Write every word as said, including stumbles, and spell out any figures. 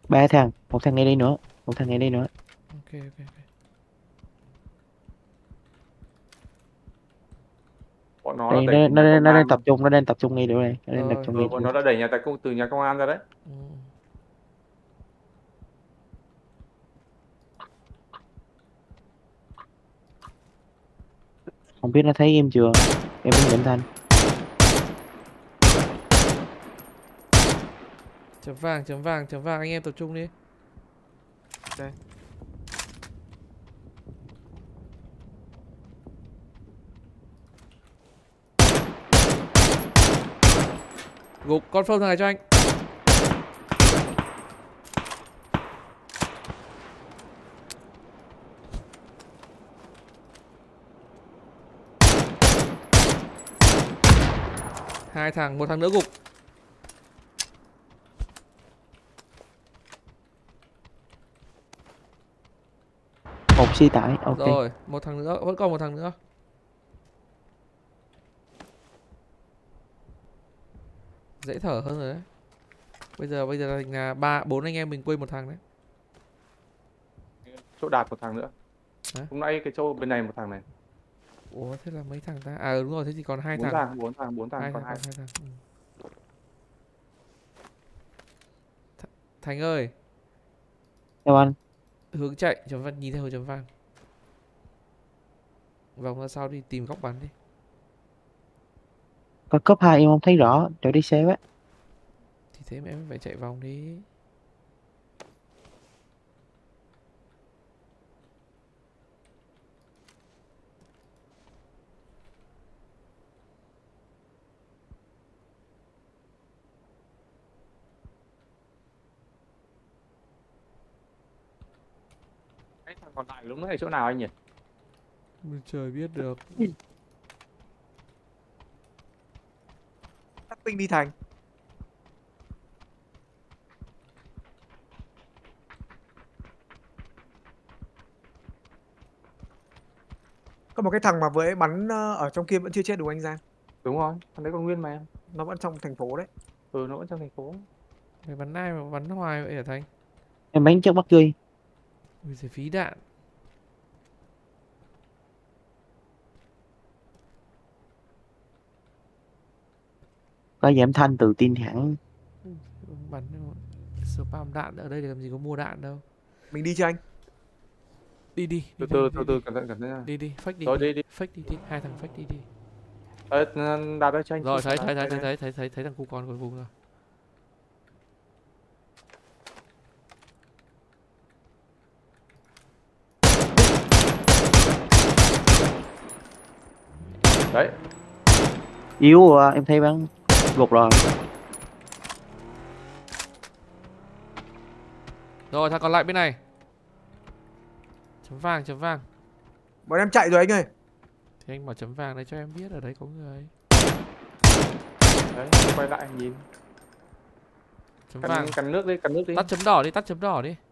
Ba thằng, một thằng ngay đây nữa, một thằng ngay đây nữa. Ok ok ok. Bọn nó đã Đây đẩy nó từ nó nhà nó công nó đang an. tập trung, nó đang tập trung ngay chỗ này, nó đang tập Rồi. trung Ừ, ngay bọn chỗ nó đã này. đẩy nhà tại công từ nhà công an ra đấy. Ừ. Không biết nó thấy em chưa, em vẫn định thanh. Chấm vàng chấm vàng chấm vàng, anh em tập trung đi. Ok. Gục con phông thằng này cho anh. Hai thằng, một thằng nữa gục. Một xe tải, ok. Rồi, một thằng nữa, vẫn còn một thằng nữa. Dễ thở hơn rồi đấy. Bây giờ bây giờ là thành là ba bốn anh em mình quên một thằng đấy. Chỗ Đạt một thằng nữa. Hả? Lúc nãy cái chỗ bên này một thằng này. Ủa thế là mấy thằng ta? À đúng rồi, thế thì còn hai Bốn thằng. thằng, bốn thằng, bốn thằng, Hai còn thằng, hai. còn hai thằng. Ừ. Th Thành ơi, Theo anh. hướng chạy chấm vàng, nhìn theo hướng chấm vàng. Vòng ra sau đi, tìm góc bắn đi. Có cấp hai em không thấy rõ, chỗ đi xe á. Thì thế mà em phải chạy vòng đi. Cái thằng còn lại lúc nãy chỗ nào anh nhỉ? Trời biết được. Tắt ping đi Thành. Có một cái thằng mà vừa ấy bắn ờ, ở trong kia vẫn chưa chết đúng không anh Giang? Đúng rồi, thằng đấy còn nguyên mà em. Nó vẫn trong thành phố đấy. Ừ, nó vẫn trong thành phố. Mày bắn ai mà bắn hoài vậy hả Thành? Em bắn trước mắt ghi. Ui giời, phí đạn. Có giảm thanh từ tin hẳn. Bắn spam đạn ở đây thì làm gì có mua đạn đâu. Mình đi chưa anh? Đi đi, Từ đi từ, đi, từ đi, từ, đi. cẩn thận, cẩn thận nha. Đi đi, fake đi, Rồi, đi. đi, đi. Fake đi đi, hai thằng fake đi đi. Ờ, Đạt ơi cho anh. Rồi xin thấy Đạt, thấy thấy đây, thấy đây. thấy thấy thấy thấy thằng cu con cuối cùng rồi. Đấy. Yếu à, em thấy bắn gục rồi. Rồi thằng còn lại bên này. Chấm vàng chấm vàng. Bọn em chạy rồi anh ơi. Thì anh bảo chấm vàng đấy cho em biết ở đấy có người. Đấy, quay lại nhìn. Chấm Cắn, vàng. cắn nước đi, cắn nước đi. Tắt chấm đỏ đi, tắt chấm đỏ đi.